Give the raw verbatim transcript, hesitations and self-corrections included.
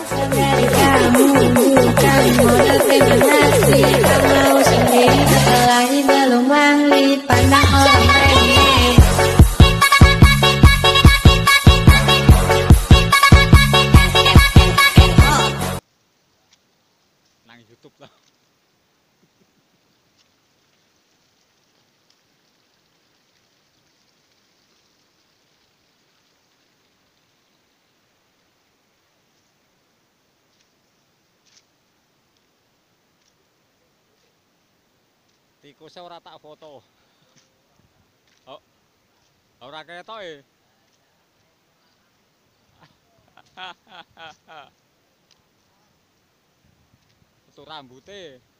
Dari kamu bukan model terima hati. Kamu mau sendiri apalagi belum ahli. Pandang orang remeh. Nang YouTube lah. Tikusnya ora tak foto. Oh, ora ketok e. Itu rambutnya.